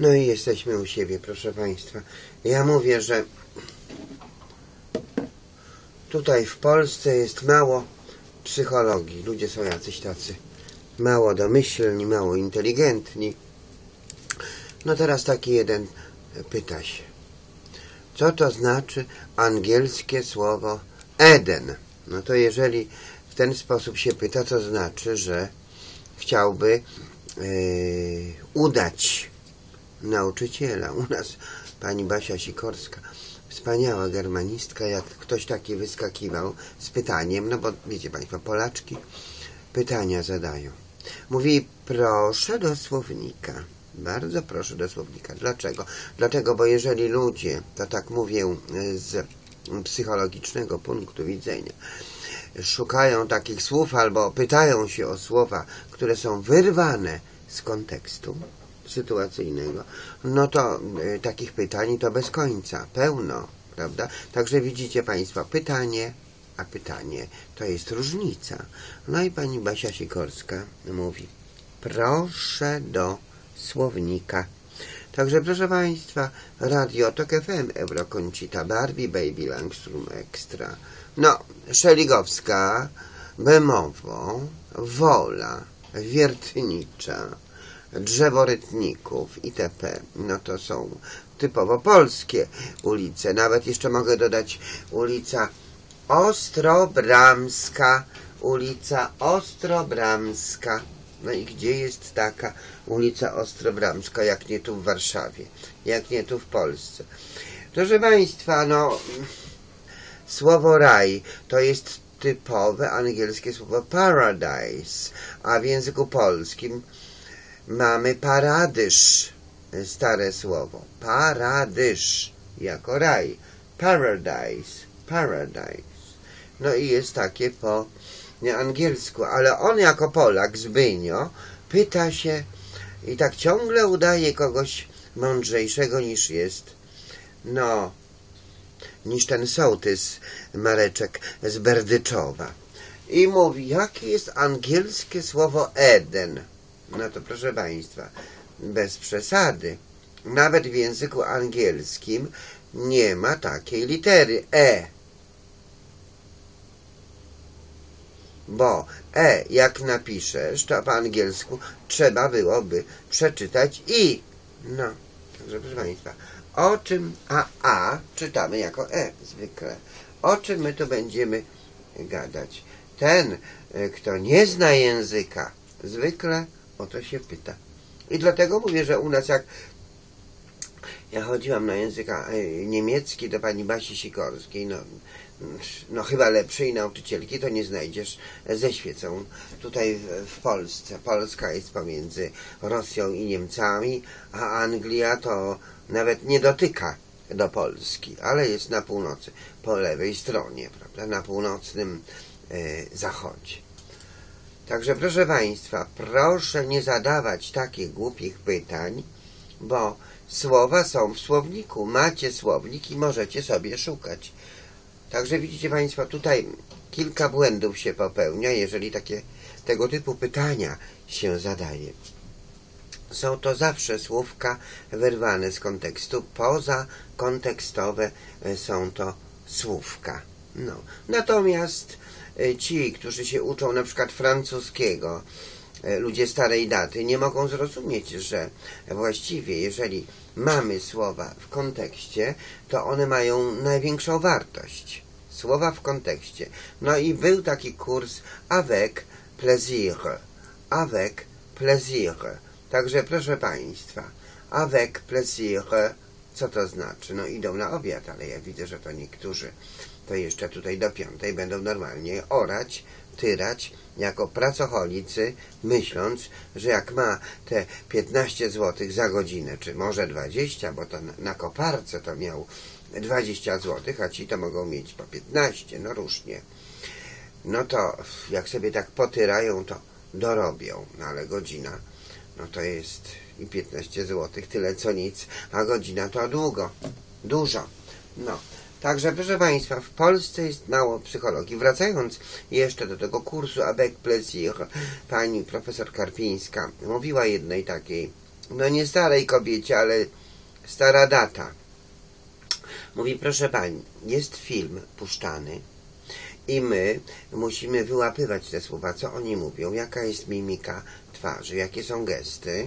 No i jesteśmy u siebie, proszę Państwa. Ja mówię, że tutaj w Polsce jest mało psychologii. Ludzie są jacyś tacy mało domyślni, mało inteligentni. No teraz taki jeden pyta się, co to znaczy angielskie słowo Eden? No to jeżeli w ten sposób się pyta, to znaczy, że chciałby udać nauczyciela. U nas pani Basia Sikorska, wspaniała germanistka, jak ktoś taki wyskakiwał z pytaniem, no bo wiecie Państwo, Polaczki pytania zadają. Mówi, proszę do słownika. Bardzo proszę do słownika. Dlaczego? Dlatego, bo jeżeli ludzie, to tak mówię z psychologicznego punktu widzenia, szukają takich słów albo pytają się o słowa, które są wyrwane z kontekstu sytuacyjnego, no to takich pytań to bez końca, pełno, prawda? Także widzicie Państwo, pytanie, a pytanie to jest różnica. No i pani Basia Sikorska mówi, proszę do słownika. Także proszę Państwa, Radio Tok FM, Eurokoncita, Barbie, Baby, Langstrom Extra, no, Szeligowska, Bemowo, Wola, Wiertnicza, Drzeworytników itp. No to są typowo polskie ulice. Nawet jeszcze mogę dodać ulica Ostrobramska, ulica Ostrobramska. No i gdzie jest taka ulica Ostrobramska, jak nie tu w Warszawie, jak nie tu w Polsce? Proszę Państwa, no, słowo raj to jest typowe angielskie słowo paradise, a w języku polskim mamy paradyż, stare słowo, paradyż, jako raj, paradise, paradise. No i jest takie po angielsku, ale on jako Polak, Zbynio, pyta się i tak ciągle udaje kogoś mądrzejszego niż jest, no, niż ten sołtys Mareczek z Berdyczowa. I mówi, jakie jest angielskie słowo Eden? No to proszę Państwa, bez przesady. Nawet w języku angielskim nie ma takiej litery E. Bo E, jak napiszesz, to po angielsku trzeba byłoby przeczytać I. No, także proszę Państwa, o czym A czytamy jako E zwykle. O czym my tu będziemy gadać? Ten, kto nie zna języka, zwykle o to się pyta. I dlatego mówię, że u nas jak ja chodziłam na język niemiecki do pani Basi Sikorskiej, no chyba lepszej nauczycielki to nie znajdziesz ze świecą tutaj w Polsce. Polska jest pomiędzy Rosją i Niemcami, a Anglia to nawet nie dotyka do Polski, ale jest na północy, po lewej stronie, prawda, na północnym zachodzie. Także proszę Państwa, proszę nie zadawać takich głupich pytań, bo słowa są w słowniku. Macie słownik i możecie sobie szukać. Także widzicie Państwo, tutaj kilka błędów się popełnia, jeżeli tego typu pytania się zadaje. Są to zawsze słówka wyrwane z kontekstu, pozakontekstowe są to słówka. No. Natomiast ci, którzy się uczą na przykład francuskiego, ludzie starej daty, nie mogą zrozumieć, że właściwie jeżeli mamy słowa w kontekście, to one mają największą wartość. Słowa w kontekście. No i był taki kurs avec plaisir. Avec plaisir. Także proszę Państwa, avec plaisir, co to znaczy? No idą na obiad, ale ja widzę, że to niektórzy to jeszcze tutaj do 5 będą normalnie orać, tyrać jako pracocholicy, myśląc, że jak ma te 15 zł za godzinę, czy może 20, bo to na koparce to miał 20 zł, a ci to mogą mieć po 15, no różnie. No to jak sobie tak potyrają, to dorobią, no ale godzina, no to jest i 15 zł, tyle co nic, a godzina to dużo. No. Także proszę Państwa, w Polsce jest mało psychologii. Wracając jeszcze do tego kursu avec plaisir, pani profesor Karpińska mówiła jednej takiej no nie starej kobiecie, ale stara data. Mówi, proszę pani, jest film puszczany i my musimy wyłapywać te słowa, co oni mówią, jaka jest mimika twarzy, jakie są gesty,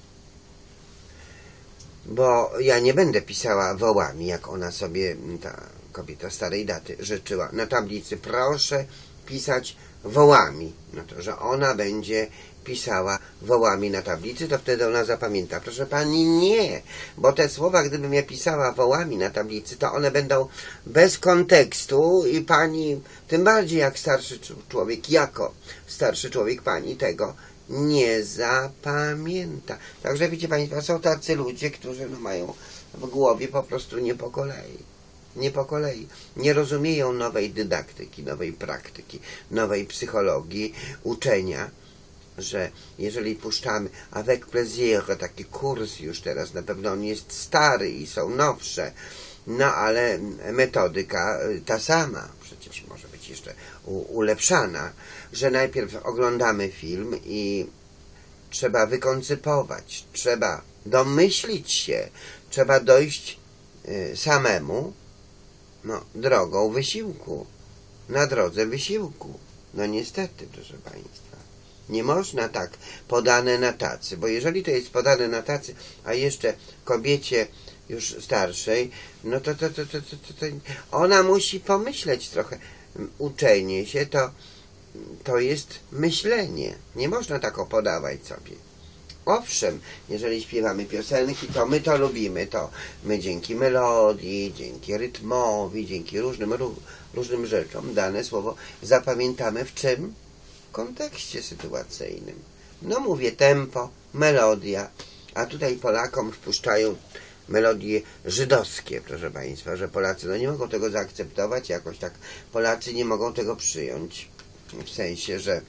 bo ja nie będę pisała wołami, jak ona sobie, ta kobieta starej daty, życzyła. Na tablicy proszę pisać wołami. No to, że ona będzie pisała wołami na tablicy, to wtedy ona zapamięta. Proszę pani, nie, bo te słowa, gdybym ja pisała wołami na tablicy, to one będą bez kontekstu i pani, tym bardziej jak starszy człowiek, jako starszy człowiek, pani tego nie zapamięta. Także wiecie państwo, są tacy ludzie, którzy no, mają w głowie po prostu nie po kolei. Nie po kolei. Nie rozumieją nowej dydaktyki, nowej praktyki, nowej psychologii, uczenia, że jeżeli puszczamy avec plaisir, taki kurs już teraz, na pewno on jest stary i są nowsze, no ale metodyka ta sama, przecież może być jeszcze ulepszana, że najpierw oglądamy film i trzeba wykoncypować, trzeba domyślić się, trzeba dojść samemu, no, drogą wysiłku, na drodze wysiłku. No niestety, proszę państwa, nie można tak podane na tacy, bo jeżeli to jest podane na tacy, a jeszcze kobiecie już starszej, no to ona musi pomyśleć trochę. Uczenie się to jest myślenie. Nie można tak podawać sobie. Owszem, jeżeli śpiewamy piosenki, to my to lubimy, to my dzięki melodii, dzięki rytmowi, dzięki różnym rzeczom dane słowo zapamiętamy w czym? W kontekście sytuacyjnym. No mówię tempo, melodia, a tutaj Polakom wpuszczają melodie żydowskie, proszę państwa, że Polacy no nie mogą tego zaakceptować, jakoś tak Polacy nie mogą tego przyjąć, w sensie, że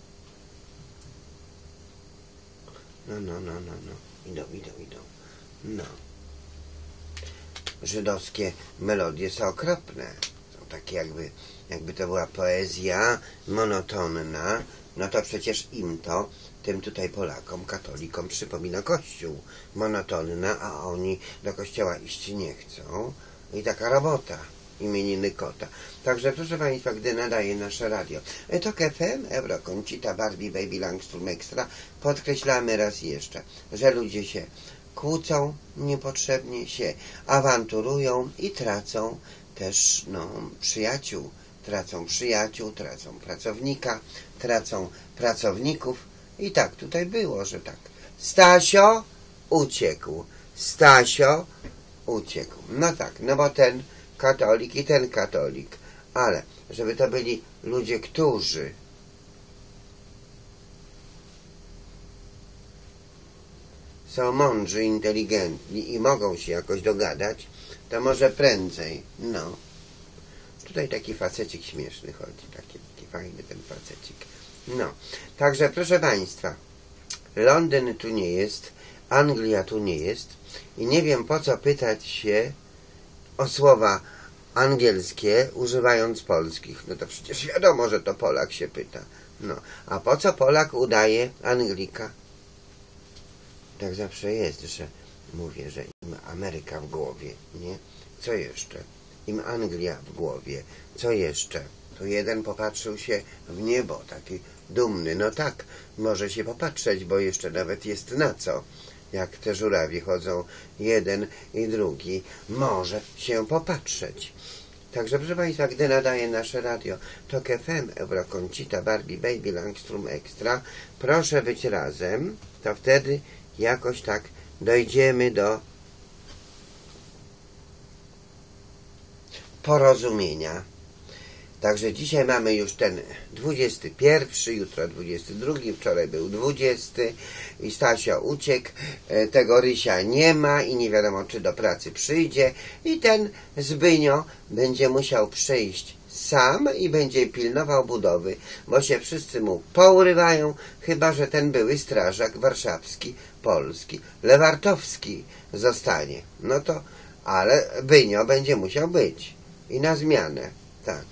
idą. No. Żydowskie melodie są okropne. Są takie jakby to była poezja monotonna. No to przecież tym tutaj Polakom, katolikom przypomina Kościół. Monotonna, a oni do Kościoła iść nie chcą. I taka robota. Imieniny kota. Także proszę państwa, gdy nadaje nasze radio TOK FM, Eurokoncita, Barbie, Baby, Langstrom Extra, podkreślamy raz jeszcze, że ludzie się kłócą niepotrzebnie, się awanturują i tracą też przyjaciół, tracą pracownika, tracą pracowników i tak tutaj było, że tak. Stasio uciekł. No tak, no bo ten katolik i ten katolik, ale żeby to byli ludzie, którzy są mądrzy, inteligentni i mogą się jakoś dogadać, to może prędzej, no. Tutaj taki facecik śmieszny chodzi, taki fajny ten facecik. No, także proszę państwa, Londyn tu nie jest, Anglia tu nie jest i nie wiem po co pytać się o słowa angielskie, używając polskich. No to przecież wiadomo, że to Polak się pyta. No, a po co Polak udaje Anglika? Tak zawsze jest, że mówię, że im Ameryka w głowie, nie? Co jeszcze? Im Anglia w głowie. Co jeszcze? Tu jeden popatrzył się w niebo, taki dumny. No tak, może się popatrzeć, bo jeszcze nawet jest na co. Jak te żurawie chodzą, jeden i drugi, może się popatrzeć. Także proszę państwa, gdy nadaje nasze radio TOK FM, Eurokoncita, Barbie, Baby, Langstrom Extra, proszę być razem, to wtedy jakoś tak dojdziemy do porozumienia. Także dzisiaj mamy już ten 21, jutro 22, wczoraj był 20 i Stasio uciekł, tego Rysia nie ma i nie wiadomo czy do pracy przyjdzie i ten Zbynio będzie musiał przyjść sam i będzie pilnował budowy, bo się wszyscy mu pourywają, chyba że ten były strażak warszawski, polski, Lewartowski zostanie. No to, ale Bynio będzie musiał być i na zmianę, tak.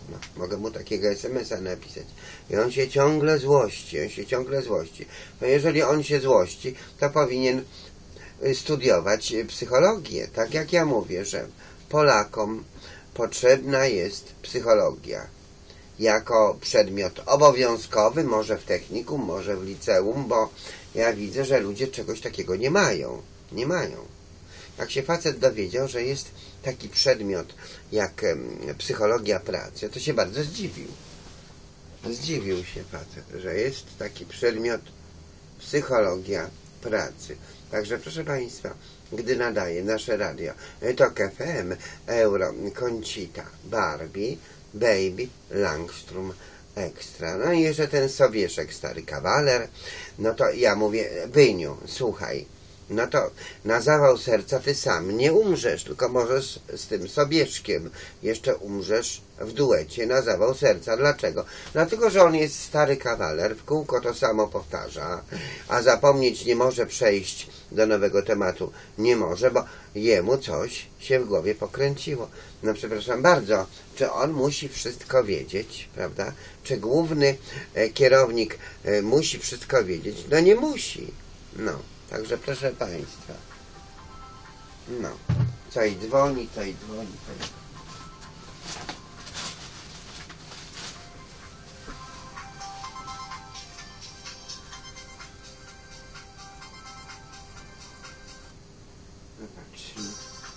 No, mogę mu takiego SMS-a napisać. I on się ciągle złości, No jeżeli on się złości, to powinien studiować psychologię. Tak jak ja mówię, że Polakom potrzebna jest psychologia jako przedmiot obowiązkowy, może w technikum, może w liceum, bo ja widzę, że ludzie czegoś takiego nie mają. Jak się facet dowiedział, że jest taki przedmiot jak psychologia pracy, to się bardzo zdziwił. Zdziwił się facet, że jest taki przedmiot psychologia pracy. Także proszę Państwa, gdy nadaje nasze radio TOK FM, Euro, Conchita, Barbie, Baby, Langstrom, Ekstra. No i jeszcze ten Sobieszek, stary kawaler. No to ja mówię, Byniu, słuchaj, no to na zawał serca ty sam nie umrzesz, tylko możesz z tym Sobieszkiem jeszcze umrzesz w duecie na zawał serca. Dlaczego? Dlatego, że on jest stary kawaler, w kółko to samo powtarza, a zapomnieć nie może, przejść do nowego tematu nie może, bo jemu coś się w głowie pokręciło. No przepraszam bardzo, czy on musi wszystko wiedzieć, prawda? Czy główny kierownik musi wszystko wiedzieć? No nie musi. No. Także proszę Państwa, no, co i dzwoni. Zobaczmy.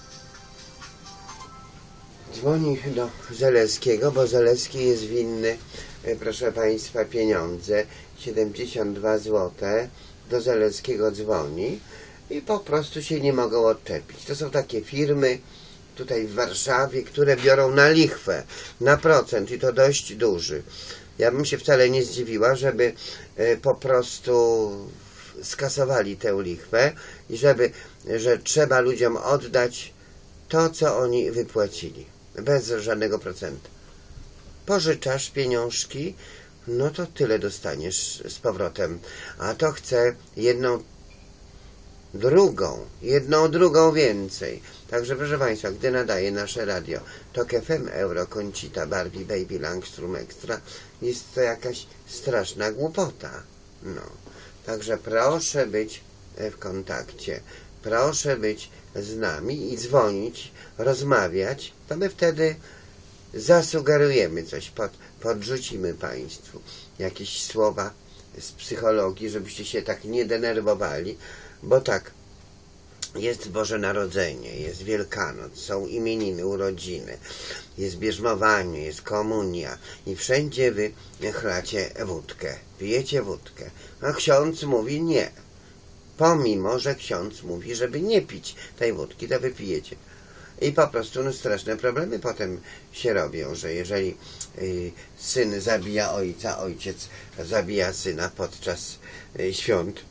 Dzwoni do Zaleskiego, bo Zaleski jest winny, proszę Państwa, pieniądze, 72 zł. Do Zaleskiego dzwoni i po prostu się nie mogą odczepić. To są takie firmy tutaj w Warszawie, które biorą na lichwę, na procent i to dość duży. Ja bym się wcale nie zdziwiła, żeby po prostu skasowali tę lichwę i że trzeba ludziom oddać to, co oni wypłacili, bez żadnego procentu. Pożyczasz pieniążki, no to tyle dostaniesz z powrotem, a to chce jedną drugą więcej. Także proszę Państwa, gdy nadaje nasze radio TOK FM, Euro, Conchita, Barbie, Baby, Langstrom, Ekstra, jest to jakaś straszna głupota. No. Także proszę być w kontakcie, proszę być z nami i dzwonić, rozmawiać, to my wtedy zasugerujemy coś, podrzucimy Państwu jakieś słowa z psychologii, żebyście się tak nie denerwowali, bo tak, jest Boże Narodzenie, jest Wielkanoc, są imieniny, urodziny, jest bierzmowanie, jest komunia i wszędzie wy chlacie wódkę, pijecie wódkę. A ksiądz mówi nie. Pomimo, że ksiądz mówi, żeby nie pić tej wódki, to wy pijecie. I po prostu no, straszne problemy potem się robią, że jeżeli syn zabija ojca, ojciec zabija syna podczas świąt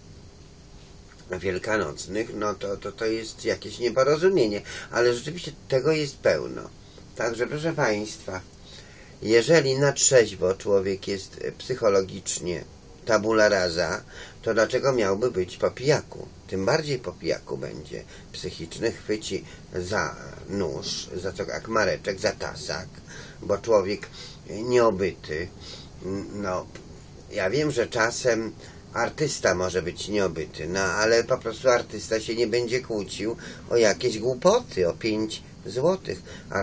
wielkanocnych, no to jest jakieś nieporozumienie, ale rzeczywiście tego jest pełno. Także proszę Państwa, jeżeli na trzeźwo człowiek jest psychologicznie tabula rasa, to dlaczego miałby być po pijaku? Tym bardziej po pijaku będzie psychiczny, chwyci za nóż, za co, jak mareczek, za tasak, bo człowiek nieobyty, no ja wiem, że czasem artysta może być nieobyty, no ale po prostu artysta się nie będzie kłócił o jakieś głupoty, o 5 złotych.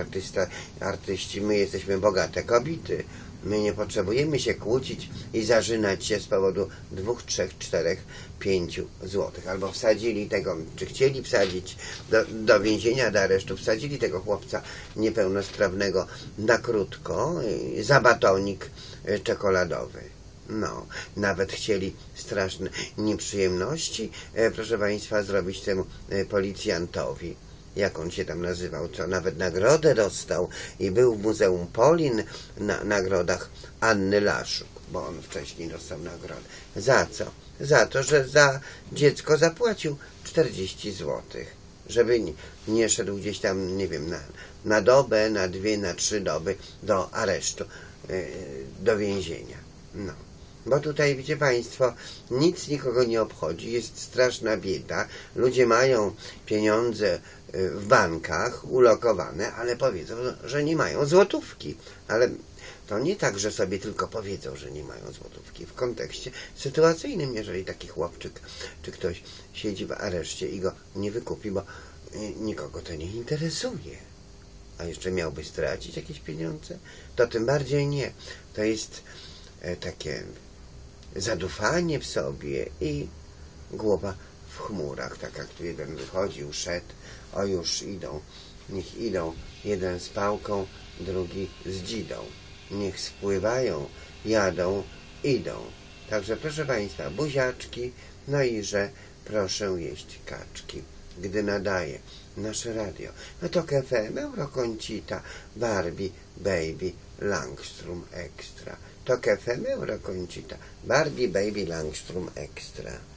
Artyści, my jesteśmy bogate kobiety. My nie potrzebujemy się kłócić i zarzynać się z powodu 2, 3, 4, 5 złotych. Albo wsadzili tego, czy chcieli wsadzić do więzienia, do aresztu, wsadzili tego chłopca niepełnosprawnego na krótko za batonik czekoladowy. No, nawet chcieli straszne nieprzyjemności, proszę Państwa, zrobić temu policjantowi. Jak on się tam nazywał, co nawet nagrodę dostał i był w Muzeum Polin na nagrodach Anny Laszuk, bo on wcześniej dostał nagrodę. Za co? Za to, że za dziecko zapłacił 40 złotych, żeby nie szedł gdzieś tam, nie wiem, na dobę, na 2, na 3 doby do aresztu, do więzienia. No. Bo tutaj, wiecie Państwo, nic nikogo nie obchodzi, jest straszna bieda, ludzie mają pieniądze w bankach ulokowane, ale powiedzą, że nie mają złotówki. Ale to nie tak, że sobie tylko powiedzą, że nie mają złotówki. W kontekście sytuacyjnym, jeżeli taki chłopczyk czy ktoś siedzi w areszcie i go nie wykupi, bo nikogo to nie interesuje, a jeszcze miałby stracić jakieś pieniądze, to tym bardziej nie. To jest takie zadufanie w sobie i głowa w chmurach, tak jak tu jeden wychodził, szedł, o już idą, niech idą, jeden z pałką, drugi z dzidą, niech spływają, jadą, idą. Także proszę Państwa, buziaczki, no i że proszę jeść kaczki, gdy nadaje nasze radio. No to KFM, Eurokoncita, Barbie, Baby, Langstrom Extra. To KFM, Eurokoncita, Barbie, Baby, Langstrom Extra.